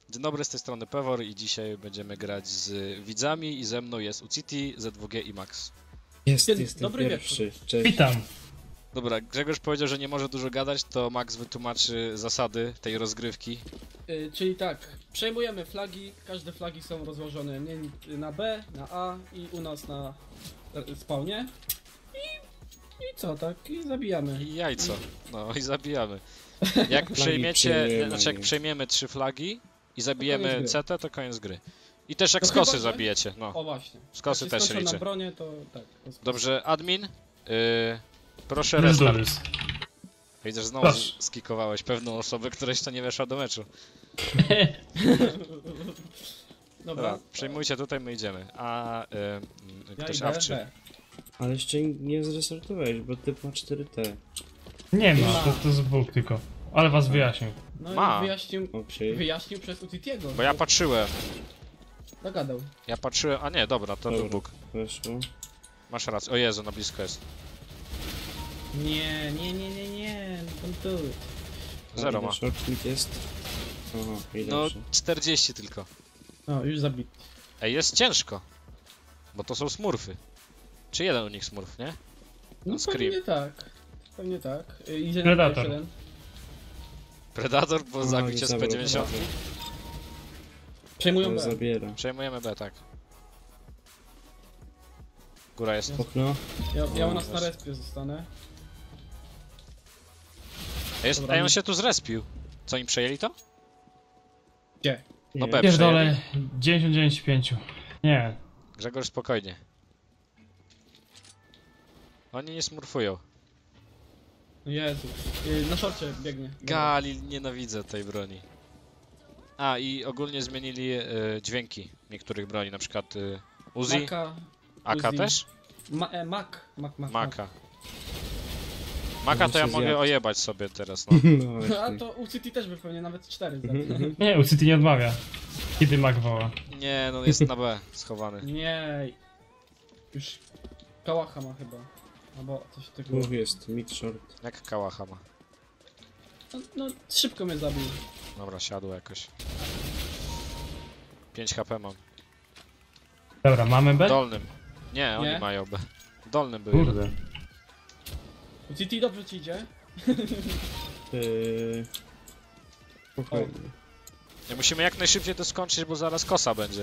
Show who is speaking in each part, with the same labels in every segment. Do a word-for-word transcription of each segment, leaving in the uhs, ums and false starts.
Speaker 1: Dzień dobry, z tej strony Pewor i dzisiaj będziemy grać z widzami i ze mną jest Uciti, Z dwa G i Max.
Speaker 2: Jest,
Speaker 3: Dzień
Speaker 2: jestem
Speaker 3: dobry
Speaker 2: pierwszy.
Speaker 3: wieczór.
Speaker 2: Cześć.
Speaker 4: Witam.
Speaker 1: Dobra, Grzegorz powiedział, że nie może dużo gadać, to Max wytłumaczy zasady tej rozgrywki.
Speaker 3: Y, czyli tak, przejmujemy flagi, każde flagi są rozłożone nie, na B, na A i u nas na e, spawnie. I, I co, tak? I zabijamy.
Speaker 1: I jajco. No i zabijamy. Jak przejmiecie,
Speaker 2: przejmujemy.
Speaker 1: znaczy jak przejmiemy trzy flagi i zabijemy
Speaker 3: koniec
Speaker 1: C T, to koniec gry. I też jak
Speaker 3: No
Speaker 1: z kosy
Speaker 3: chyba, że-
Speaker 1: zabijecie, no.
Speaker 3: O właśnie.
Speaker 1: Z kosy
Speaker 3: Jak
Speaker 1: też
Speaker 3: się
Speaker 1: się
Speaker 3: skończą
Speaker 1: liczy.
Speaker 3: na bronię, to tak. To spoko.
Speaker 1: Dobrze, admin, yy, proszę
Speaker 4: Let's do
Speaker 1: restart.
Speaker 4: this.
Speaker 1: Widzę, że znowu
Speaker 4: Proszę.
Speaker 1: skikowałeś pewną osobę, która jeszcze nie weszła do meczu. Dobra,
Speaker 3: Dobra,
Speaker 1: przejmujcie tutaj, my idziemy. A y,
Speaker 3: ja
Speaker 1: ktoś
Speaker 3: idę
Speaker 1: awczy.
Speaker 3: B.
Speaker 2: Ale jeszcze nie zrestartowałeś, bo typ ma cztery T.
Speaker 4: Nie ma,
Speaker 3: Ma.
Speaker 4: to, to jest bóg tylko. Ale was wyjaśnił.
Speaker 3: No
Speaker 1: Ma.
Speaker 3: i wyjaśnił,
Speaker 2: Okej.
Speaker 3: wyjaśnił przez Utitiego.
Speaker 1: Bo ja patrzyłem,
Speaker 3: Dogadał.
Speaker 1: ja patrzyłem, a nie, dobra, to
Speaker 2: Dobra.
Speaker 1: był Bóg.
Speaker 2: Weszło.
Speaker 1: Masz rację, o Jezu, na blisko jest.
Speaker 3: Nie, nie, nie, nie, nie. Don't do it.
Speaker 1: Zero ma.
Speaker 2: Shortclick jest. Aha, i
Speaker 1: No,
Speaker 2: dobrze.
Speaker 1: czterdzieści tylko.
Speaker 3: No, już zabity.
Speaker 1: Ej, jest ciężko. Bo to są smurfy. Czy jeden u nich smurf, nie?
Speaker 3: No
Speaker 1: Scream.
Speaker 3: pewnie tak. Pewnie tak. Y, Idzie
Speaker 4: Predator.
Speaker 3: na jeden.
Speaker 1: Predator, bo
Speaker 2: A,
Speaker 1: zabił
Speaker 2: nie
Speaker 1: cię z
Speaker 2: zabrał.
Speaker 1: P dziewięćdziesiąt.
Speaker 3: Przejmują
Speaker 2: To
Speaker 3: B.
Speaker 2: zabiera.
Speaker 1: Przejmujemy B, tak. Góra jest.
Speaker 2: Okno.
Speaker 3: Ja, ja u
Speaker 2: O,
Speaker 3: nas na
Speaker 2: właśnie.
Speaker 3: respie zostanę.
Speaker 1: A jest
Speaker 3: Dobra,
Speaker 1: ej, on
Speaker 3: nie-
Speaker 1: się tu zrespił. Co, im przejęli to?
Speaker 3: Gdzie?
Speaker 1: No
Speaker 2: Nie.
Speaker 1: B.
Speaker 4: Pierdolę, dziewięćdziesiąt dziewięć pięć. Nie.
Speaker 1: Grzegorz, spokojnie. Oni nie smurfują.
Speaker 3: Jezu. Y, Na szorcie biegnie.
Speaker 1: Galil, nienawidzę tej broni. A, i ogólnie zmienili e, dźwięki niektórych broni, na przykład e, Uzi,
Speaker 3: Maka.
Speaker 1: A K
Speaker 3: Uzi.
Speaker 1: też?
Speaker 3: Ma, e, Mak. Mak, Mak.
Speaker 1: Maka. Maka to ja
Speaker 2: się
Speaker 1: mogę
Speaker 2: zjadł.
Speaker 1: ojebać sobie teraz, no.
Speaker 2: No
Speaker 3: A
Speaker 2: właśnie.
Speaker 3: to u City też by pewnie nawet cztery
Speaker 2: Mhm,
Speaker 3: zabił.
Speaker 2: mhm.
Speaker 4: Nie, u City nie odmawia. Kiedy Mac woła.
Speaker 1: Nie, no jest na B, schowany.
Speaker 3: Nie. Już kałacha ma chyba. Albo coś takiego.
Speaker 2: Dwóch jest, mid short.
Speaker 1: Jak kałacha ma.
Speaker 3: No, no szybko mnie zabił.
Speaker 1: Dobra, siadło jakoś. pięć H P mam.
Speaker 4: Dobra, mamy B?
Speaker 1: Dolnym. Nie, oni
Speaker 3: Nie?
Speaker 1: mają B. Dolnym był jeden.
Speaker 4: Kurde.
Speaker 3: U City dobrze ci idzie?
Speaker 2: Eee... Spokojnie.
Speaker 1: Nie, musimy jak najszybciej to skończyć, bo zaraz kosa będzie.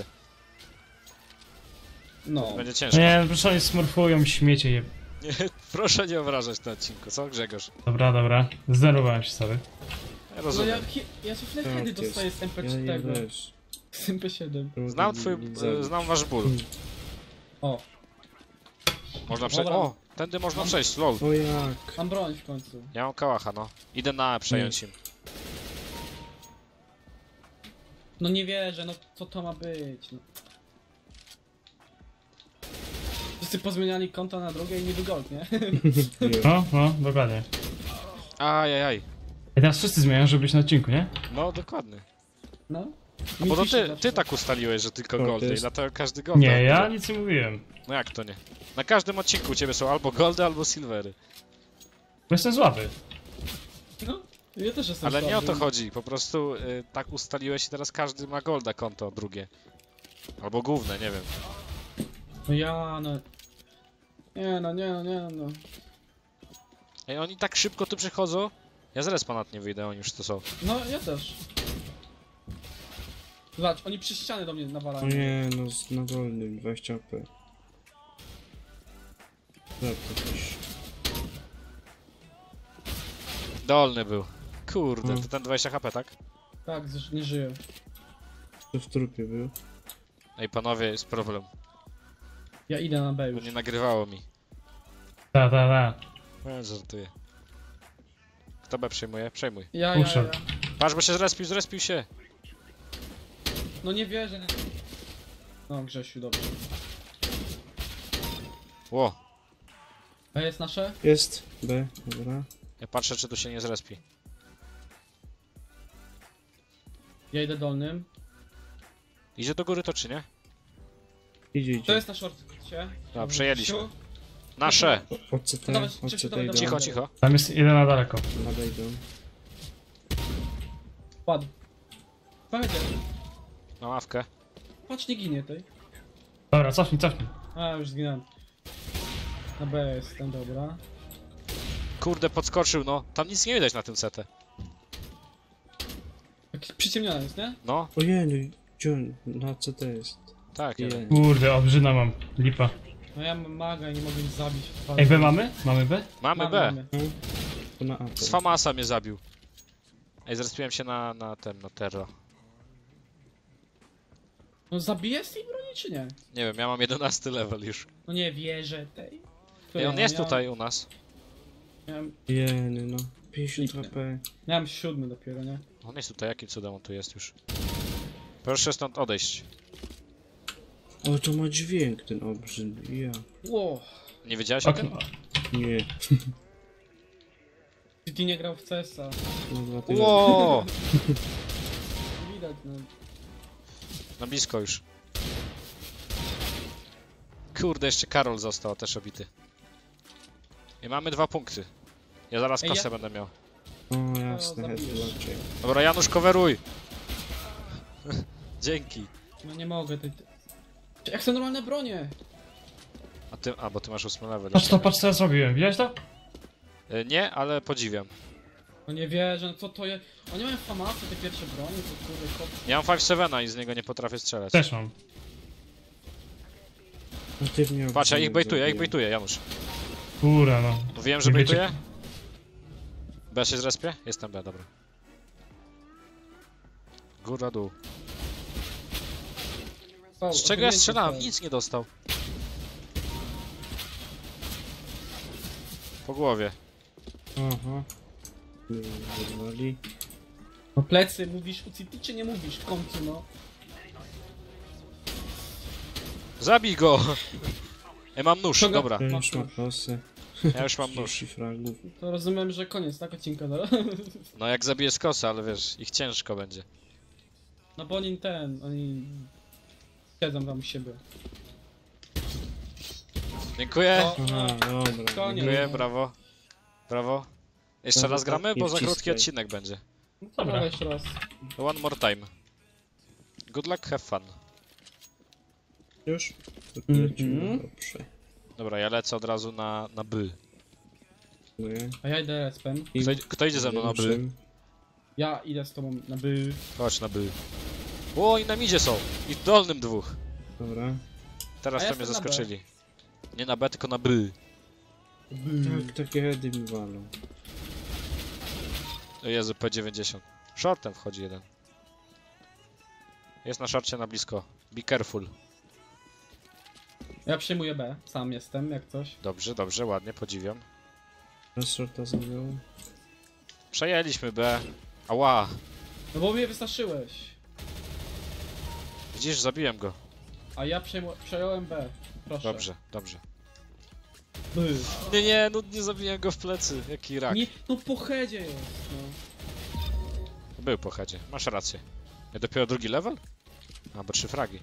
Speaker 3: No.
Speaker 1: Będzie ciężko.
Speaker 4: Nie, proszę, oni smurfują, śmiecie je.
Speaker 1: Nie, proszę nie obrażać na odcinku, co Grzegorz?
Speaker 4: Dobra, dobra. Zdenerwowałem się, sorry.
Speaker 1: Ja
Speaker 3: No
Speaker 1: rozumiem.
Speaker 3: ja, ja się flechedy
Speaker 2: Tak
Speaker 3: dostaję
Speaker 2: jest.
Speaker 3: z M P
Speaker 2: Ja nie
Speaker 3: cztery.
Speaker 2: też.
Speaker 3: Z M P siedem.
Speaker 1: Znam twój, e, znam wasz ból.
Speaker 3: O,
Speaker 1: Można przejść.
Speaker 3: Dobra.
Speaker 1: O, tędy można przejść, lol.
Speaker 2: O jak?
Speaker 3: mam broń w końcu.
Speaker 1: Ja mam kałacha, no. Idę na A przejąć im.
Speaker 3: No nie wierzę, no co to ma być? No. Wszyscy pozmieniali konta na drugie i niby gold, nie?
Speaker 2: Nie.
Speaker 4: No, no, dokładnie.
Speaker 1: Ajajaj.
Speaker 4: I teraz wszyscy zmieniają, żeby być na odcinku, nie?
Speaker 1: No, dokładnie.
Speaker 3: No.
Speaker 1: A bo to
Speaker 3: Mi pisze
Speaker 1: ty,
Speaker 3: zawsze.
Speaker 1: ty tak ustaliłeś, że tylko
Speaker 2: To
Speaker 1: goldy i
Speaker 2: jest-
Speaker 1: dlatego każdy gold.
Speaker 4: Nie, ja nic nie mówiłem.
Speaker 1: No jak to nie? Na każdym odcinku u ciebie są albo goldy, albo silvery.
Speaker 4: Bo jestem słaby.
Speaker 3: No, ja też jestem
Speaker 1: Ale nie o to
Speaker 3: słaby.
Speaker 1: chodzi, po prostu y, tak ustaliłeś i teraz każdy ma golda konto drugie. Albo główne, nie wiem.
Speaker 3: No ja, no. Nie no, nie no, nie no, no.
Speaker 1: Ej, oni tak szybko tu przychodzą. Ja z respa nad nie wyjdę, oni już to są.
Speaker 3: No, ja też. Zobacz, oni przy ściany do mnie
Speaker 2: O
Speaker 3: nawalają.
Speaker 2: nie, no z- na dolnym, dwadzieścia P. Tak, to też.
Speaker 1: Dolny był. Kurde,
Speaker 2: Hmm.
Speaker 1: to ten dwadzieścia H P, tak?
Speaker 3: Tak, zresztą nie żyję.
Speaker 2: To w trupie był.
Speaker 1: Ej, panowie, jest problem.
Speaker 3: Ja idę na B
Speaker 1: Bo
Speaker 3: już.
Speaker 1: nie nagrywało mi.
Speaker 4: Ta, ta, ta.
Speaker 1: No, żartuję. Kto B przejmuje? Przejmuj.
Speaker 3: Ja, ja, ja.
Speaker 4: Uszedł.
Speaker 1: Patrz, bo się zrespił, zrespił się.
Speaker 3: No nie wierzę. Nie. No, Grzesiu, dobrze.
Speaker 1: Ło.
Speaker 3: A jest nasze?
Speaker 2: Jest, B, dobra.
Speaker 1: Ja patrzę, czy tu się nie zrespi.
Speaker 3: Ja idę dolnym.
Speaker 1: Idzie do góry to czy nie?
Speaker 2: Idzie,
Speaker 3: To
Speaker 2: idzie.
Speaker 3: jest na shortcie.
Speaker 1: No, przejęliśmy.
Speaker 3: Grzesiu.
Speaker 1: Nasze!
Speaker 2: O C T,
Speaker 3: Dawaj,
Speaker 2: o
Speaker 3: Krzysiu,
Speaker 2: C T
Speaker 3: dawaj,
Speaker 2: idą.
Speaker 3: dawaj.
Speaker 1: Cicho, cicho.
Speaker 4: Tam jest jeden na daleko.
Speaker 2: Nadejdą.
Speaker 3: Padł. Pamiętaj.
Speaker 1: Na ławkę.
Speaker 3: Patrz, nie ginie tej.
Speaker 4: Dobra, cofnij, cofnij.
Speaker 3: A, już zginąłem. Na B jestem, dobra.
Speaker 1: Kurde, podskoczył, no. Tam nic nie widać na tym setę.
Speaker 3: Jakiś przyciemniony jest, nie?
Speaker 1: No,
Speaker 2: Ojej, no gdzie on? Na co to jest?
Speaker 1: tak,
Speaker 2: Nie.
Speaker 1: jeden.
Speaker 4: Kurde, obrzyna mam. Lipa.
Speaker 3: No ja mam maga i nie mogę nic zabić.
Speaker 4: Ej, B mamy? Mamy B?
Speaker 1: Mamy B.
Speaker 2: Hmm? To na A.
Speaker 1: Z Famasa mnie zabił. Ej, zrespiłem się na, na ten, na Terra.
Speaker 3: No zabiję z tej broni, czy nie?
Speaker 1: Nie wiem, ja mam jedenasty level już.
Speaker 3: No nie wierzę tej.
Speaker 1: Ej, on jest
Speaker 3: ja,
Speaker 1: tutaj u nas.
Speaker 3: Miałem,
Speaker 2: Jeny, no. pięćdziesiąt
Speaker 3: Kliknę.
Speaker 2: H P.
Speaker 3: miałem siódmy dopiero, nie?
Speaker 1: On jest tutaj, jakim cudem on tu jest już? Proszę stąd odejść.
Speaker 2: O, to ma dźwięk ten obrzyd. Ja.
Speaker 3: Ło!
Speaker 1: Nie wiedziałeś o tym?
Speaker 4: Okno.
Speaker 2: Nie.
Speaker 3: Ty nie grał w C S a.
Speaker 2: No, dwa tygodnie.
Speaker 1: Ło!
Speaker 3: Widać, no.
Speaker 1: Na blisko już. Kurde, jeszcze Karol został też obity. I mamy dwa punkty. Ja zaraz
Speaker 3: Ej,
Speaker 1: kosę
Speaker 3: ja-
Speaker 1: będę miał.
Speaker 2: O, jasne,
Speaker 3: No, zabijesz.
Speaker 2: headlock.
Speaker 1: Dobra, Janusz, coveruj! Dzięki.
Speaker 3: No nie mogę, ty... ty- Jak są normalne bronie?
Speaker 1: A ty, a bo ty masz ósmy level.
Speaker 4: Patrz to, patrz co ja zrobiłem. Widziałeś to?
Speaker 1: Y, Nie, ale podziwiam.
Speaker 3: No nie wierzę, no co to jest? Oni mają famasy, te pierwsze bronie, to kurde, kop...
Speaker 1: Ja mam pięć siedem i z niego nie potrafię strzelać.
Speaker 4: Też mam.
Speaker 2: No ty mnie
Speaker 1: Patrz, ja ich
Speaker 2: obrzyd
Speaker 1: bejtuję, ja ich
Speaker 2: zabiłem.
Speaker 1: bejtuję, Janusz.
Speaker 4: Kura no.
Speaker 1: Mówiłem, że
Speaker 4: Nie wiecie-
Speaker 1: bejtuję? B się zrespie? Jestem B, dobra. Góra, dół.
Speaker 3: O,
Speaker 1: Z czego ja
Speaker 3: osiągnięcie
Speaker 1: strzelałem?
Speaker 3: zostało.
Speaker 1: Nic nie dostał. Po głowie.
Speaker 2: Aha. Nie wyrwali.
Speaker 3: No plecy, mówisz u City czy nie mówisz w końcu, no?
Speaker 1: Zabij go! Ja mam nóż,
Speaker 3: Ściąga-
Speaker 1: dobra.
Speaker 2: Ten
Speaker 3: Masz
Speaker 2: już ma
Speaker 3: nóż.
Speaker 2: kosę.
Speaker 1: Ja już mam nóż.
Speaker 2: trzydzieści fragów.
Speaker 3: To rozumiem, że koniec, tak? Odcinka, no?
Speaker 1: No jak zabiję z kosa, ale wiesz, ich ciężko będzie.
Speaker 3: No bo oni ten, oni... Siedzą tam u siebie.
Speaker 1: Dziękuję.
Speaker 3: O,
Speaker 2: Aha,
Speaker 3: no.
Speaker 2: dobra.
Speaker 3: Koniec.
Speaker 1: Dziękuję, brawo. Brawo. Jeszcze
Speaker 2: Dobra,
Speaker 1: raz gramy,
Speaker 2: nie
Speaker 1: bo za krótki
Speaker 2: wciskaj.
Speaker 1: odcinek będzie.
Speaker 3: No
Speaker 4: Dobra.
Speaker 3: dobra, jeszcze raz.
Speaker 1: One more time. Good luck, have fun.
Speaker 2: Już? To
Speaker 3: Mhm.
Speaker 2: lecimy, dobrze.
Speaker 1: Dobra, ja lecę od razu na, na by.
Speaker 2: Dziękuję.
Speaker 3: A ja idę respem.
Speaker 2: I
Speaker 1: Kto, kto idzie ze mną na by?
Speaker 2: Dobrze.
Speaker 3: Ja idę z tobą na by...
Speaker 1: Chodź na by. O, i na midzie są. I w dolnym dwóch.
Speaker 2: Dobra.
Speaker 1: Teraz
Speaker 3: A ja
Speaker 1: to mnie
Speaker 3: jestem na B.
Speaker 1: zaskoczyli. Nie na B, tylko na by.
Speaker 3: by.
Speaker 2: Tak, takie heady mi walą.
Speaker 1: O Jezu, P dziewięćdziesiąt. Shortem wchodzi jeden. Jest na shorcie na blisko. Be careful.
Speaker 3: Ja przyjmuję B, sam jestem, jak coś.
Speaker 1: Dobrze, dobrze, ładnie, podziwiam.
Speaker 2: Raz shorta zabiał.
Speaker 1: Przejęliśmy B. Ała.
Speaker 3: No bo mnie wystraszyłeś.
Speaker 1: Widzisz, zabiłem go.
Speaker 3: A ja przejmu... przejąłem B. Proszę.
Speaker 1: Dobrze, dobrze.
Speaker 3: By.
Speaker 1: Nie, nie, no nie zabiłem go w plecy. Jaki rak.
Speaker 3: Nie, no po headzie jest, no.
Speaker 1: Był po headzie, masz rację. Ja dopiero drugi level? A, bo trzy fragi.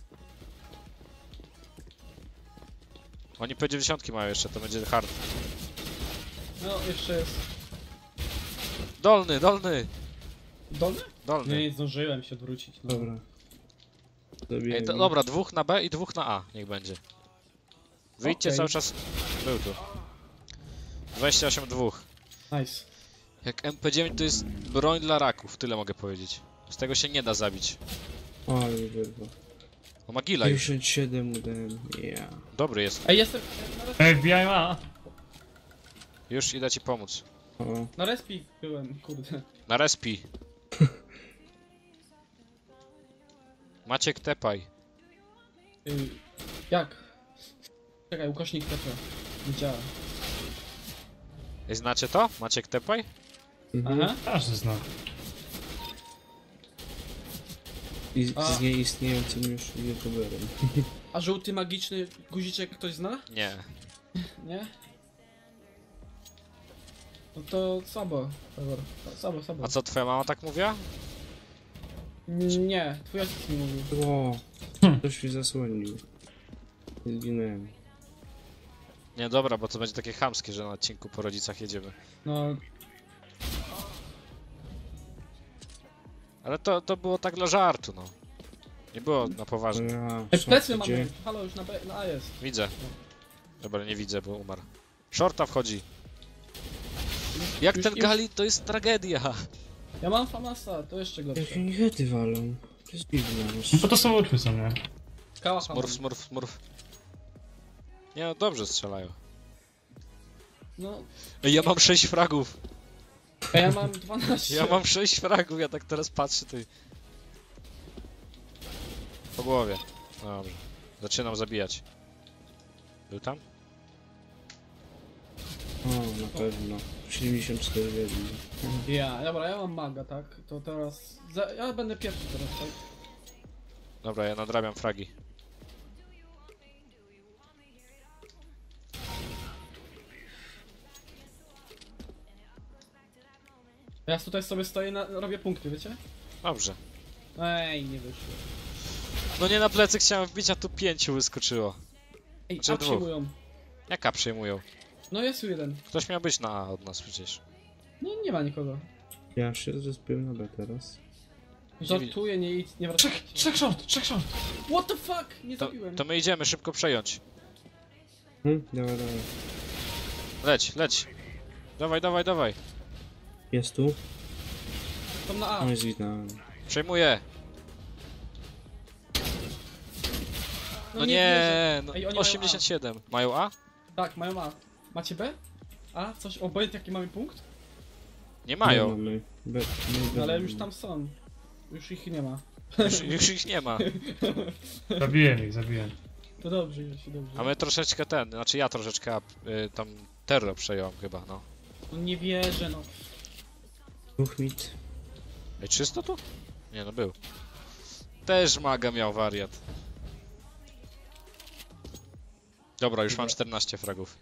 Speaker 1: Oni P dziewięćdziesiąt mają jeszcze, to będzie hard.
Speaker 3: No, jeszcze jest...
Speaker 1: Dolny, dolny!
Speaker 3: Dolny?
Speaker 1: Dolny.
Speaker 3: Nie, nie zdążyłem się odwrócić, no.
Speaker 2: Dobra. Zabiję
Speaker 1: Ej, do,
Speaker 2: go.
Speaker 1: dobra, dwóch na B i dwóch na A, niech będzie. Wyjdźcie
Speaker 3: Okej.
Speaker 1: cały czas. Był tu. dwadzieścia osiem dwóch.
Speaker 3: Nice.
Speaker 1: Jak M P dziewięć to jest broń dla raków, tyle mogę powiedzieć. Z tego się nie da zabić.
Speaker 2: O, ale mi wyrwał.
Speaker 1: O, Magila już.
Speaker 2: pięćdziesiąt siedem mu dałem. Ja.
Speaker 1: Dobry jest.
Speaker 3: Ej, jestem... Na, res...
Speaker 4: F B I ma.
Speaker 1: Już idę ci pomóc.
Speaker 2: O,
Speaker 3: na respi byłem, kurde.
Speaker 1: Na respi. Maciek tepaj.
Speaker 3: Y, jak? Czekaj, ukośnik T P. Nie działa.
Speaker 1: Ej, znacie to? Maciek tepaj?
Speaker 2: mhm.
Speaker 3: Aha.
Speaker 4: Każdy zna.
Speaker 2: I
Speaker 3: A.
Speaker 2: z nieistniejącym już youtuberem.
Speaker 3: A żółty magiczny guziczek ktoś zna?
Speaker 1: Nie.
Speaker 3: Nie? No to słabo, Pewor. Słabo, słabo.
Speaker 1: A co, twoja mama tak mówiła?
Speaker 3: Nie, twój ojciec mi mówił.
Speaker 2: O, ktoś mi zasłonił. Zginąłem.
Speaker 1: Nie, dobra, bo to będzie takie chamskie, że na odcinku po rodzicach jedziemy.
Speaker 3: No,
Speaker 1: Ale to, to było tak dla żartu, no. Nie było na poważnie.
Speaker 2: Ja,
Speaker 3: Ej, plecy
Speaker 2: szlak,
Speaker 3: mamy.
Speaker 2: gdzie?
Speaker 3: Halo, już na B, na A jest.
Speaker 1: Widzę. Dobra, nie widzę, bo umarł. Shorta wchodzi. Jak
Speaker 3: Już
Speaker 1: ten
Speaker 3: im-
Speaker 1: Gali, to jest tragedia.
Speaker 3: Ja mam Famasa, to jeszcze gorsze.
Speaker 2: Jakie oni hety walą? To jest dziwne.
Speaker 4: No bo to są łódźmy są, nie?
Speaker 3: Skała
Speaker 1: Smurf, smurf, smurf. Nie no, dobrze strzelają.
Speaker 3: No,
Speaker 1: Ej, ja mam sześć fragów.
Speaker 3: a ja mam dwanaście.
Speaker 1: Ja mam sześć fragów, ja tak teraz patrzę, ty. Po głowie. Dobrze. Zaczynam zabijać. Był tam?
Speaker 2: O, na pewno. siedemdziesiąt cztery wiedzy.
Speaker 3: Ja, dobra, ja mam maga, tak? To teraz... Za, ja będę pierwszy teraz, tak?
Speaker 1: Dobra, ja nadrabiam fragi.
Speaker 3: Ja tutaj sobie stoję, na, robię punkty, wiecie?
Speaker 1: Dobrze.
Speaker 3: Ej, nie wyszło.
Speaker 1: No nie na plecy chciałem wbić, a tu pięciu wyskoczyło.
Speaker 3: Ej,
Speaker 1: Znaczy
Speaker 3: a
Speaker 1: dwóch.
Speaker 3: przyjmują.
Speaker 1: Jaka przejmują?
Speaker 3: No jest tu jeden.
Speaker 1: Ktoś miał być na A od nas przecież.
Speaker 3: No nie ma nikogo.
Speaker 2: Ja się zrespiłem na B teraz.
Speaker 3: Żartuję, nie idź, nie wracaj.
Speaker 4: Trzech, trzech short, trzech short.
Speaker 3: What the fuck? Nie
Speaker 1: To,
Speaker 3: zabiłem.
Speaker 1: to my idziemy szybko przejąć.
Speaker 2: Hm? Dawaj, dawaj.
Speaker 1: Leć, leć. Dawaj, dawaj, dawaj.
Speaker 2: Jest tu?
Speaker 3: Tam na A.
Speaker 2: No jest widna.
Speaker 1: Przejmuję. No nie,
Speaker 3: wierzę.
Speaker 1: no
Speaker 3: Ej, oni mają
Speaker 1: osiemdziesiąt siedem. Mają A?
Speaker 3: Tak, mają A. Macie B? A? Coś? Obojętnie jaki mamy punkt?
Speaker 1: Nie
Speaker 2: Nie
Speaker 1: mają.
Speaker 2: mamy. B, nie, B
Speaker 3: No, ale
Speaker 2: mamy.
Speaker 3: już tam są. Już ich nie ma.
Speaker 1: Już, już ich nie ma.
Speaker 4: Zabiłem ich, zabiłem.
Speaker 3: To dobrze, Jasiu, dobrze.
Speaker 1: A my troszeczkę ten, znaczy ja troszeczkę y, tam terror przejąłem chyba, no.
Speaker 3: No nie wierzę, no.
Speaker 2: Dwóch mit.
Speaker 1: Ej, czysto tu? Nie no, był. Też maga miał wariat. Dobra, już mam czternaście fragów.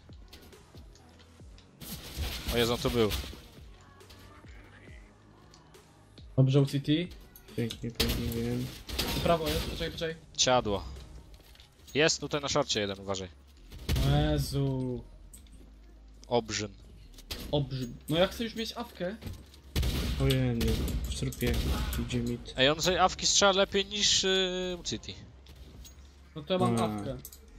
Speaker 1: O Jezu, on tu był.
Speaker 3: Dobrze, U C T.
Speaker 2: Pięknie, pięknie, wiem.
Speaker 3: Prawo jest, poczekaj, poczekaj.
Speaker 1: Ciadło. Jest tutaj na szorcie jeden, uważaj.
Speaker 3: Jezu.
Speaker 1: Obrzyn.
Speaker 3: Obrzyd. No jak chcesz już mieć awkę?
Speaker 2: Ojej, nie. W trupie idzie mit.
Speaker 1: Ej, on tej awki strzela lepiej niż yy, City.
Speaker 3: No to ja mam
Speaker 2: A.
Speaker 3: awkę.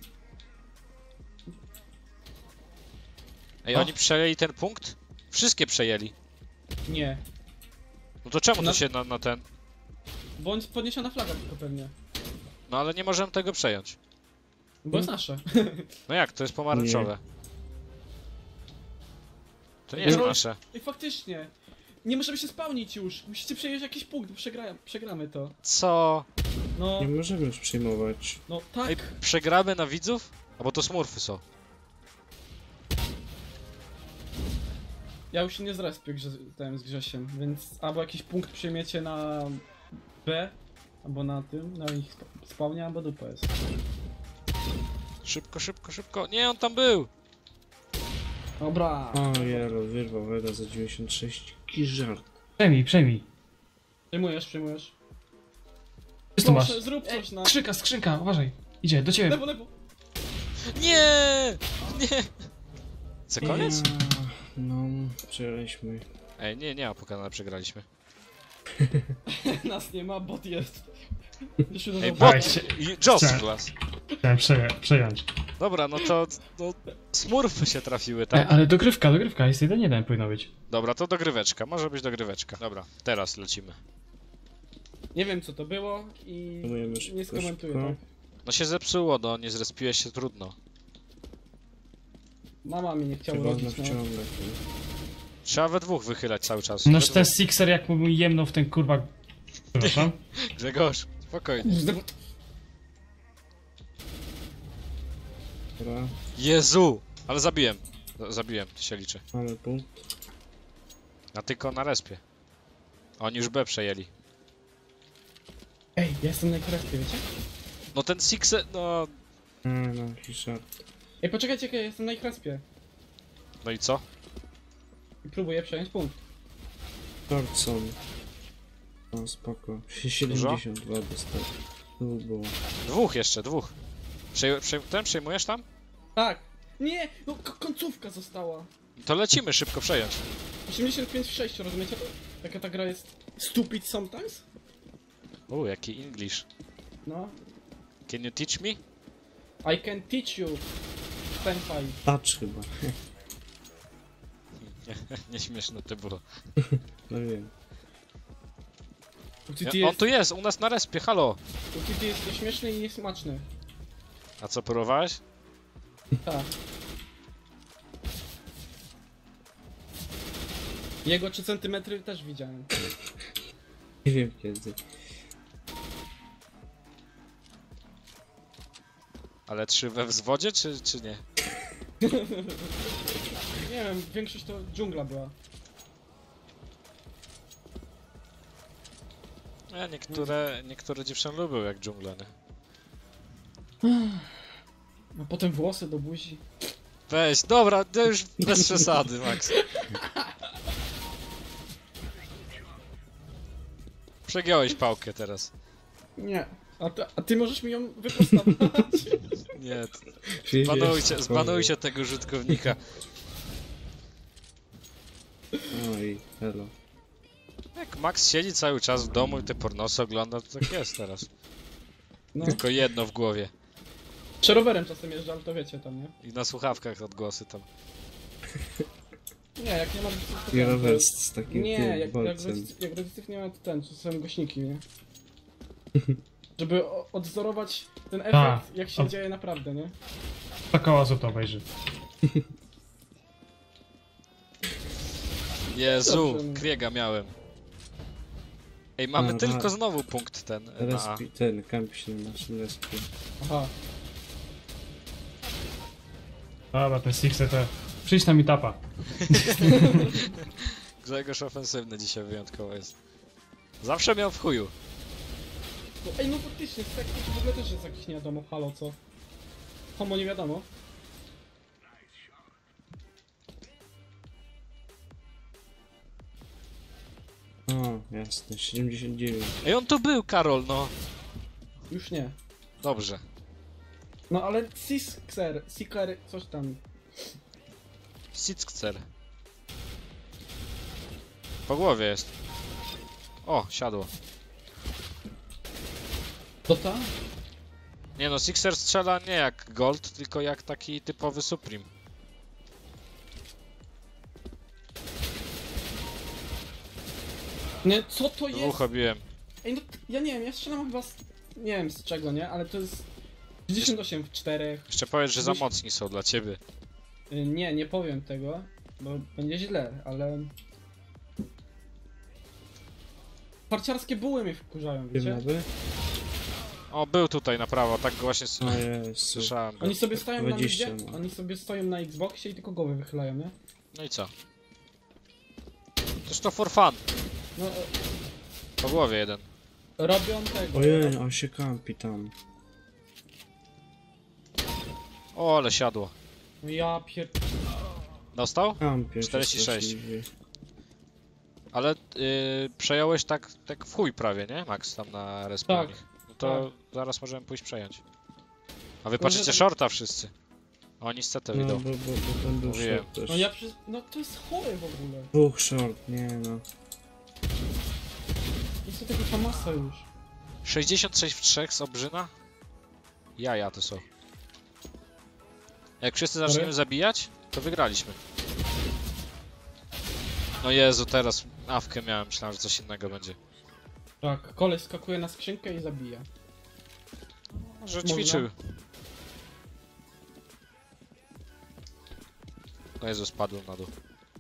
Speaker 1: Ej,
Speaker 3: O.
Speaker 1: oni przejęli ten punkt? Wszystkie przejęli.
Speaker 3: Nie.
Speaker 1: No to czemu
Speaker 3: Na-
Speaker 1: to się na, na ten...
Speaker 3: Bo on podniesiona flaga tylko pewnie.
Speaker 1: No ale nie możemy tego przejąć.
Speaker 3: Bo jest nasze.
Speaker 1: No jak, to jest pomarańczowe. To nie jest
Speaker 3: No.
Speaker 1: nasze.
Speaker 3: I faktycznie. Nie możemy się spełnić już. Musicie przejąć jakiś punkt, bo przegra przegramy to.
Speaker 1: Co?
Speaker 3: No,
Speaker 2: Nie możemy już przyjmować.
Speaker 3: no tak.
Speaker 1: Ej, przegramy na widzów? Albo to smurfy są.
Speaker 3: Ja już się nie zrespię grze z Grzesiem, więc albo jakiś punkt przyjmiecie na B, albo na tym, na ich spa spawnie, albo dupa jest.
Speaker 1: Szybko, szybko, szybko. Nie, on tam był!
Speaker 3: Dobra.
Speaker 2: O, Jaro, wyrwał Weda za dziewięćdziesiąt sześć. Jaki żart.
Speaker 4: Przejmij, przejmij.
Speaker 3: Przyjmujesz, przyjmujesz.
Speaker 4: Co tu masz?
Speaker 3: Proszę, zrób coś na...
Speaker 4: Skrzynka, skrzynka, uważaj. Idzie, do ciebie.
Speaker 3: Lewo, lewo.
Speaker 1: Nie! Nie! Co, koniec?
Speaker 2: Ja, no, przegraliśmy.
Speaker 1: Ej, nie, nie ma pokazane, przegraliśmy.
Speaker 3: Nas nie ma, bot jest. Jeszcze do
Speaker 1: Ej,
Speaker 3: domu.
Speaker 1: bot!
Speaker 4: Dajcie.
Speaker 1: I Joss
Speaker 4: Chcę.
Speaker 1: Glass.
Speaker 4: Chciałem przeja przejąć.
Speaker 1: Dobra, no to... No, smurfy się trafiły,
Speaker 4: E,
Speaker 1: tak?
Speaker 4: ale dogrywka, dogrywka, jest jeden jeden powinno być.
Speaker 1: Dobra, to dogryweczka, może być dogryweczka. Dobra, teraz lecimy.
Speaker 3: Nie wiem co to było i
Speaker 2: Próbujemy szybko,
Speaker 3: nie skomentuję,
Speaker 2: szybko.
Speaker 3: tak?
Speaker 1: No się zepsuło, no, nie zrespiłeś się, trudno.
Speaker 3: Mama mi nie chciała
Speaker 2: Trzeba
Speaker 3: robić, no.
Speaker 2: wciągać.
Speaker 1: Trzeba we dwóch wychylać cały czas.
Speaker 4: Noż
Speaker 1: We
Speaker 4: ten
Speaker 1: dwóch.
Speaker 4: Sixer jak mu jemnął w ten kurwa... Przepraszam.
Speaker 1: Grzegorz, spokojnie.
Speaker 2: Dobra,
Speaker 1: Jezu! Ale zabiłem. Z- Zabiłem, to się liczy.
Speaker 2: mamy punkt.
Speaker 1: A tylko na respie. Oni już B przejęli.
Speaker 3: Ej, ja jestem na kreskie, wiecie?
Speaker 1: No ten Sixer, no...
Speaker 2: A, no, jakiś żart.
Speaker 3: Ej, poczekajcie, ja jestem na ich respie.
Speaker 1: No i co?
Speaker 3: I próbuję przejąć punkt.
Speaker 2: Torson. O, spoko. siedemdziesiąt dwa dostał. Tu było.
Speaker 1: Dwóch jeszcze, dwóch. Przej przej ten przejmujesz tam?
Speaker 3: Tak! Nie! No k- końcówka została!
Speaker 1: To lecimy szybko przejąć.
Speaker 3: osiemdziesiąt pięć w sześciu, rozumiecie to? Jaka ta gra jest stupid sometimes?
Speaker 1: U, jaki English.
Speaker 3: No.
Speaker 1: Can you teach me?
Speaker 3: I can teach you. Senpai.
Speaker 2: Touch chyba.
Speaker 1: Nieśmieszne to było.
Speaker 2: No wiem.
Speaker 3: U T T
Speaker 1: Ja, on
Speaker 3: jest,
Speaker 1: tu jest, u nas na respie, halo!
Speaker 3: U T T jest nieśmieszny i niesmaczny.
Speaker 1: A co, próbowałeś?
Speaker 3: Tak. Jego trzy centymetry też widziałem.
Speaker 2: Nie wiem kiedy.
Speaker 1: Ale trzy we wzwodzie, czy, czy nie?
Speaker 3: Nie wiem, większość to dżungla była.
Speaker 1: Ja, niektóre, niektóre dziewczyny lubią jak dżungla, nie?
Speaker 3: A potem włosy do buzi.
Speaker 1: Weź, dobra, to już bez przesady, Max. Przegiąłeś pałkę teraz.
Speaker 3: Nie. A ty, a ty możesz mi ją wyprostować?
Speaker 1: Nie,
Speaker 2: Wiesz,
Speaker 1: zbanujcie, zbanujcie tego użytkownika.
Speaker 2: Oj, hello.
Speaker 1: Jak Max siedzi cały czas w domu i te pornosy ogląda, to tak jest teraz.
Speaker 3: No.
Speaker 1: Tylko jedno w głowie.
Speaker 3: Przerowerem czasem jeżdżę, ale to wiecie tam, nie?
Speaker 1: I na słuchawkach odgłosy tam.
Speaker 3: Nie, jak nie ma rodziców, to
Speaker 2: I
Speaker 3: ten, to
Speaker 2: rower
Speaker 3: jest-
Speaker 2: z takim
Speaker 3: Nie,
Speaker 2: tym
Speaker 3: jak, jak,
Speaker 2: bolcem.
Speaker 3: rodziców, jak rodziców nie ma, to ten, to są głośniki, nie? Żeby o- odwzorować ten efekt,
Speaker 4: Tak.
Speaker 3: jak się
Speaker 4: O-
Speaker 3: dzieje naprawdę, nie?
Speaker 4: Taka łazu to obejrzy.
Speaker 1: Jezu,
Speaker 3: Dobrze, no.
Speaker 1: Kriega miałem. Ej, mamy
Speaker 2: A,
Speaker 1: tylko
Speaker 2: a.
Speaker 1: znowu punkt ten na A.
Speaker 2: Respi, ten, kampi się na naszym respie.
Speaker 3: Aha.
Speaker 4: Dobra, te Sixy to... Przyjdź na meetupa.
Speaker 1: Grzegorz ofensywny dzisiaj wyjątkowo jest. Zawsze miał w chuju.
Speaker 3: No, ej, no faktycznie, tak w ogóle też jest jakiś nie wiadomo, halo, co? Homo nie wiadomo.
Speaker 2: O, jasne, siedemdziesiąt dziewięć.
Speaker 1: Ej, on tu był, Karol, no.
Speaker 3: Już nie.
Speaker 1: Dobrze.
Speaker 3: No ale Siskser, Siker, coś tam.
Speaker 1: Sickcer. Po głowie jest. O, siadło.
Speaker 3: To ta?
Speaker 1: Nie no, Sixer strzela nie jak Gold, tylko jak taki typowy Supreme.
Speaker 3: Nie, co to jest?
Speaker 1: Dwóch obiłem.
Speaker 3: Ej, no ja nie wiem, ja strzelam chyba z... Nie wiem z czego, nie? Ale to jest... sześćdziesiąt osiem w czterech.
Speaker 1: Jeszcze powiedz, że za
Speaker 3: Byś-
Speaker 1: mocni są dla ciebie.
Speaker 3: Y, Nie, nie powiem tego, bo będzie źle, ale... Parciarskie buły mnie wkurzają, wiecie?
Speaker 2: Nowy?
Speaker 1: O, był tutaj na prawo, tak go właśnie s-
Speaker 2: O Jezu.
Speaker 1: słyszałem. Go.
Speaker 3: Oni sobie stoją na
Speaker 2: dwadzieścia
Speaker 3: midzie,
Speaker 2: ma.
Speaker 3: oni sobie stoją na Xboxie i tylko głowy wychylają, nie?
Speaker 1: No i co? Toż to for fun.
Speaker 3: No, e,
Speaker 1: Po głowie jeden.
Speaker 3: robią tego.
Speaker 2: Ojej, on się kampi tam.
Speaker 1: O, ale siadło.
Speaker 3: No ja pier...
Speaker 1: Dostał?
Speaker 2: Kampię się
Speaker 1: czterdzieści sześć.
Speaker 2: straszliwie.
Speaker 1: Ale yy, przejąłeś tak, tak w chuj prawie, nie? Max, tam na respie
Speaker 3: Tak,
Speaker 1: u nich. No to
Speaker 3: tak.
Speaker 1: zaraz możemy pójść przejąć. A wy
Speaker 3: Tylko, że
Speaker 1: patrzycie
Speaker 3: tam-
Speaker 1: shorta wszyscy. Oni z C T
Speaker 2: No,
Speaker 1: widzą.
Speaker 2: bo, bo, bo tam był
Speaker 1: Mówiłem.
Speaker 2: short też.
Speaker 3: No ja przy... No to jest chore w ogóle.
Speaker 2: Dwóch short, nie no.
Speaker 3: Jest to taka famasa już.
Speaker 1: sześćdziesiąt sześć w trzech z obrzyna? Jaja to są. Jak wszyscy zaczniemy
Speaker 3: Sorry?
Speaker 1: zabijać, to wygraliśmy. No Jezu, teraz awkę miałem, myślałem, że coś innego będzie.
Speaker 3: Tak, koleś skakuje na skrzynkę i zabija.
Speaker 1: Może
Speaker 3: Można.
Speaker 1: ćwiczył. O Jezu, spadłem na dół.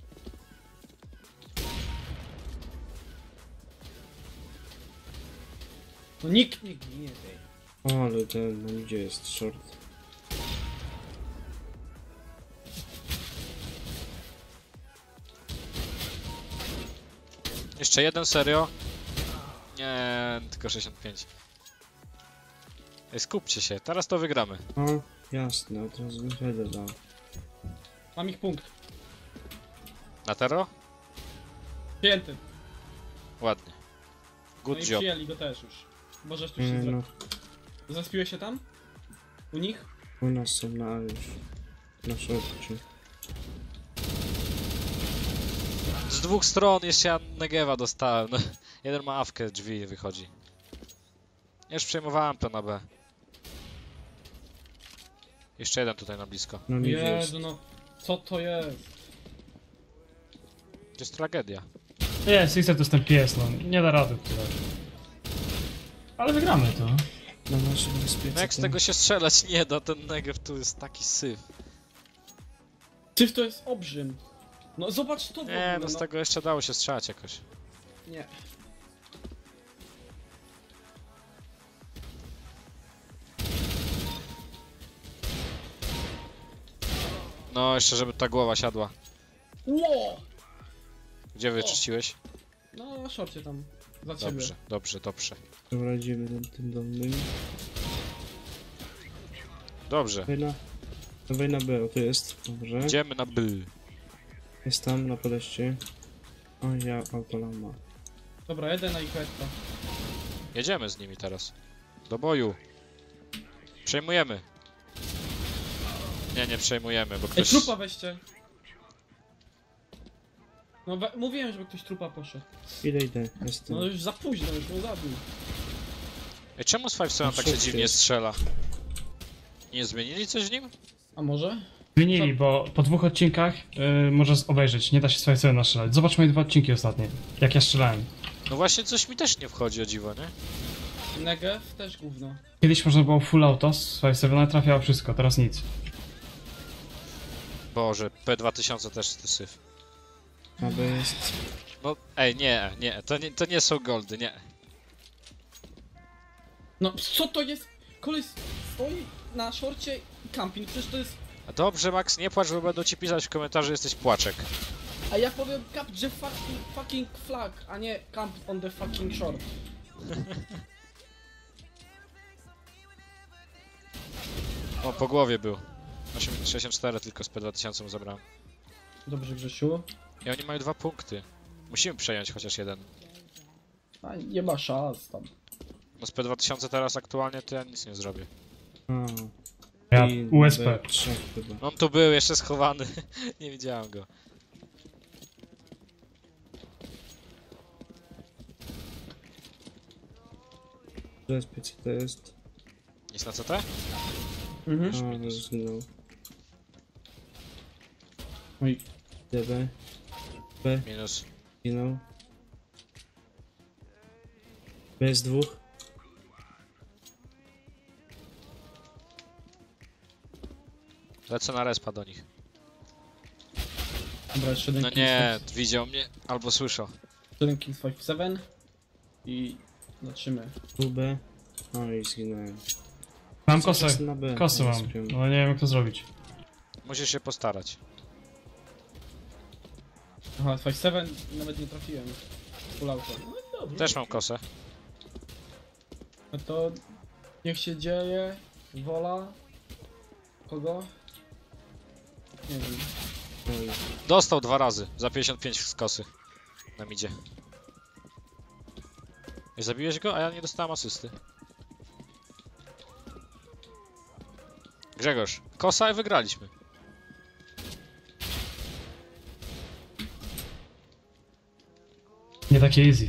Speaker 3: No nikt nie ginie tej.
Speaker 2: O, ale ten, no gdzie jest short?
Speaker 1: Jeszcze jeden, serio? Nie, tylko sześćdziesiąt pięć. Ej, skupcie się, teraz to wygramy.
Speaker 2: O, jasne, od razu mi headę dał.
Speaker 3: Mam ich punkt.
Speaker 1: Na tero?
Speaker 3: Pięty.
Speaker 1: Ładnie. Good
Speaker 3: No i
Speaker 1: job.
Speaker 3: przyjęli go też już. Możesz tu
Speaker 2: Nie
Speaker 3: się
Speaker 2: no,
Speaker 3: zra... Zaspiłeś się tam? U nich?
Speaker 2: u nas są na A już. Na shortcie.
Speaker 1: Z dwóch stron jeszcze ja Negewa dostałem. No, jeden ma awkę, drzwi wychodzi. Ja już przejmowałem to na B. Jeszcze jeden tutaj na blisko.
Speaker 2: No mi jest.
Speaker 3: Jezu, no. Co to jest?
Speaker 1: To jest tragedia.
Speaker 4: Nie, Sixer to jest ten pies, no. Nie da rady tyle. Ale wygramy to.
Speaker 2: Na naszym bezpieczeństwie.
Speaker 1: No jak z tego się strzelać nie da, ten Negev tu jest taki syf.
Speaker 3: Tyf to jest obrzym. No zobacz to w
Speaker 1: Nie,
Speaker 3: ogóle,
Speaker 1: no z
Speaker 3: no.
Speaker 1: tego jeszcze dało się strzelać jakoś.
Speaker 3: Nie.
Speaker 1: No, jeszcze żeby ta głowa siadła.
Speaker 3: Ło!
Speaker 1: Gdzie wyczyściłeś?
Speaker 3: No, na szorcie tam. Za ciebie.
Speaker 1: Dobrze, dobrze, dobrze.
Speaker 2: Dobra, idziemy tym, tym dolnym.
Speaker 1: Dobrze.
Speaker 2: Dawaj na... Dawaj na B, o tu jest. Dobrze.
Speaker 1: Idziemy na B.
Speaker 2: Jest tam, na podejście. O, ja autolama.
Speaker 3: Dobra, jeden na ikwerka.
Speaker 1: Jedziemy z nimi teraz. Do boju. Przejmujemy. Nie, nie przejmujemy, bo
Speaker 3: Ej,
Speaker 1: ktoś...
Speaker 3: trupa weźcie. No we, mówiłem, żeby ktoś trupa poszedł.
Speaker 2: Idę, idę. Jestem.
Speaker 3: No już za późno, już go zabił.
Speaker 1: Ej, czemu z Five Seven tak się
Speaker 2: Szybciej.
Speaker 1: dziwnie strzela? Nie zmienili coś w nim?
Speaker 3: A może?
Speaker 4: Zmienili, bo po dwóch odcinkach y, możesz obejrzeć, nie da się swoje cele nastrzelać. Zobacz moje dwa odcinki ostatnie, jak ja strzelałem.
Speaker 1: No właśnie coś mi też nie wchodzi, o dziwo, nie?
Speaker 3: Negev też gówno.
Speaker 4: Kiedyś można było full auto z Five Seven, trafiało wszystko, teraz nic.
Speaker 1: Boże, P dwa tysiące też to syf.
Speaker 2: A B jest.
Speaker 1: No, ej, nie, nie, to nie, to nie są goldy, nie.
Speaker 3: No co to jest? Koleś stoi na szorcie i camping, przecież to jest...
Speaker 1: A dobrze, Max, nie płacz, bo będą ci pisać w komentarzu, że jesteś płaczek.
Speaker 3: A ja powiem cap the fucking, fucking flag, a nie camp on the fucking short.
Speaker 1: O, po głowie był. osiem sześćdziesiąt cztery tylko z P dwa tysiące mu zabrałem.
Speaker 3: Dobrze, Grzesiu.
Speaker 1: I oni mają dwa punkty. Musimy przejąć chociaż jeden.
Speaker 3: A nie ma szans tam.
Speaker 1: No z P dwa tysiące teraz aktualnie to ja nic nie zrobię.
Speaker 2: A.
Speaker 4: Ja
Speaker 2: I
Speaker 4: U S P.
Speaker 2: B trzy chyba.
Speaker 1: On tu był, jeszcze schowany. Nie widziałem go.
Speaker 2: Bezpiec to jest.
Speaker 1: Nic na C T?
Speaker 3: Mhm.
Speaker 2: A, no zginął.
Speaker 3: Oj.
Speaker 2: D B. B.
Speaker 1: Minus.
Speaker 2: Zginął. B jest dwóch.
Speaker 1: Lecę na respa do nich.
Speaker 3: Dobra, jeszcze jeden
Speaker 1: No
Speaker 3: Kings
Speaker 1: nie,
Speaker 3: five-
Speaker 1: widział mnie. Albo słyszał.
Speaker 3: jeden Kings pięć siedem i zobaczymy.
Speaker 2: Dwóch B. O i zginąłem.
Speaker 4: Mam
Speaker 2: Cały czas
Speaker 4: kosę,
Speaker 2: na B.
Speaker 4: kosę
Speaker 2: Nie
Speaker 4: mam,
Speaker 2: spię.
Speaker 4: no nie wiem jak to zrobić.
Speaker 1: Musisz się postarać.
Speaker 3: Aha, pięć siedem nawet nie trafiłem. Full auto. No i dobrze.
Speaker 1: Też mam kosę.
Speaker 3: No to niech się dzieje. Wola. Kogo? Nie wiem.
Speaker 2: Oj.
Speaker 1: Dostał dwa razy. Za pięćdziesiąt pięć z kosy. Na midzie. I zabiłeś go? A ja nie dostałem asysty. Grzegorz, kosa i wygraliśmy.
Speaker 4: Nie takie easy.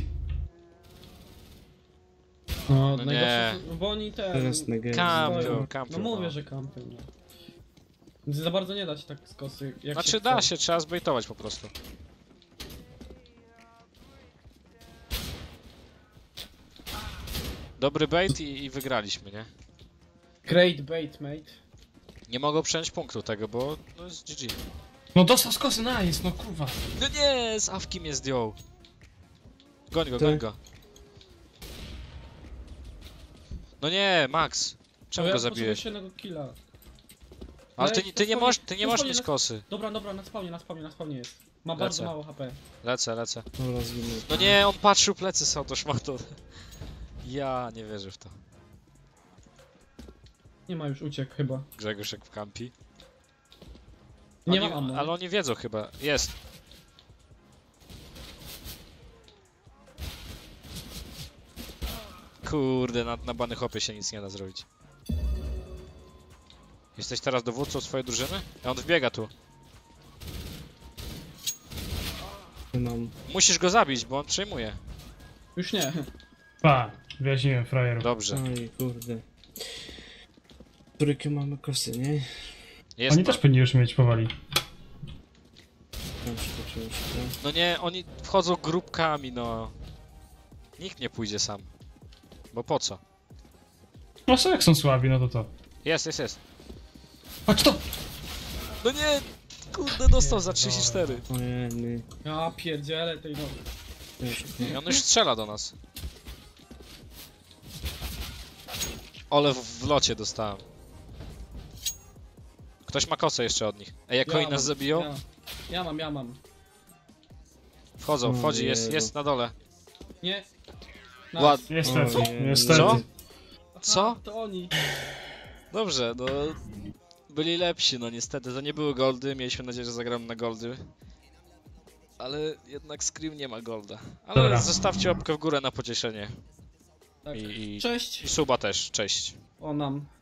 Speaker 3: No,
Speaker 1: No
Speaker 3: najgorsze, bo oni ten...
Speaker 2: Teraz Negev.
Speaker 1: Kampią,
Speaker 3: stoją.
Speaker 1: kampią,
Speaker 3: No mówię,
Speaker 1: no.
Speaker 3: że kampią. No. Więc za bardzo nie da się tak z kosy. Jak
Speaker 1: Znaczy
Speaker 3: się
Speaker 1: da
Speaker 3: chce.
Speaker 1: się, trzeba zbejtować po prostu. Dobry bait i, i wygraliśmy, nie?
Speaker 3: Great bait, mate.
Speaker 1: Nie mogą przejąć punktu tego, bo to jest G G.
Speaker 4: No dostał z kosy, nice, no kurwa.
Speaker 1: No nie, z awki mnie zdjął. Goń go,
Speaker 2: Ty?
Speaker 1: goń go. No nie, Max. Czemu
Speaker 3: No ja
Speaker 1: go zabiłeś?
Speaker 3: potrzebuję jednego killa.
Speaker 1: Ale
Speaker 3: No
Speaker 1: ty,
Speaker 3: jak
Speaker 1: ty nie
Speaker 3: na
Speaker 1: możesz,
Speaker 3: spawnie-
Speaker 1: ty nie
Speaker 3: na
Speaker 1: możesz
Speaker 3: spawnie,
Speaker 1: mieć
Speaker 3: na-
Speaker 1: kosy.
Speaker 3: Dobra, dobra, na spawnie, na spawnie, na spawnie jest. Ma
Speaker 1: Lecę.
Speaker 3: bardzo mało H P.
Speaker 1: Lecę, lecę.
Speaker 2: Dobra, zginął.
Speaker 1: No nie, on patrzył plecy są to szmatą. Ja nie wierzę w to.
Speaker 3: Nie ma już uciek chyba.
Speaker 1: Grzegorz jak w kampi.
Speaker 3: Nie
Speaker 1: oni,
Speaker 3: ma ammo.
Speaker 1: Ale oni wiedzą chyba. Jest. Kurde, na, na bany hopie się nic nie da zrobić. Jesteś teraz dowódcą swojej drużyny? A on wbiega tu.
Speaker 2: Mam.
Speaker 1: Musisz go zabić, bo on przejmuje.
Speaker 3: Już nie.
Speaker 4: Pa. wyjaśniłem frajerów.
Speaker 1: Dobrze.
Speaker 2: Oj, kurde. Którykie mamy kosy, nie?
Speaker 1: Jest
Speaker 4: Oni
Speaker 1: ma-
Speaker 4: też powinni już mieć powoli.
Speaker 2: Tam przeskoczyło się.
Speaker 1: No nie, oni wchodzą grupkami, no. Nikt nie pójdzie sam. Bo po co?
Speaker 4: No co jak są słabi, no to to.
Speaker 1: Jest, jest, jest.
Speaker 4: Chodź to!
Speaker 1: No nie! Kurde, dostał za trzydzieści cztery.
Speaker 2: Ojej,
Speaker 3: Ja pierdzielę tej no.
Speaker 1: I on już strzela do nas. Ale w, w locie dostałem. Ktoś ma kosę jeszcze od nich. Ej, jak oni
Speaker 3: Ja
Speaker 1: nas
Speaker 3: mam,
Speaker 1: zabiją?
Speaker 3: Ja, ja mam, ja mam.
Speaker 1: Wchodzą, wchodzi, jest,
Speaker 2: Ojej.
Speaker 1: jest na dole.
Speaker 3: Nie. Nice.
Speaker 1: Ład.
Speaker 4: Niestety,
Speaker 2: Ojej.
Speaker 4: niestety.
Speaker 1: Co?
Speaker 3: Aha,
Speaker 1: Co?
Speaker 3: To oni.
Speaker 1: Dobrze, no... Byli lepsi, no niestety. To nie były goldy, mieliśmy nadzieję, że zagramy na goldy. Ale jednak Scream nie ma golda. Ale
Speaker 4: Dobra.
Speaker 1: zostawcie łapkę w górę na pocieszenie.
Speaker 3: Tak.
Speaker 1: I, i,
Speaker 3: Cześć.
Speaker 1: i suba też, cześć.
Speaker 3: O nam.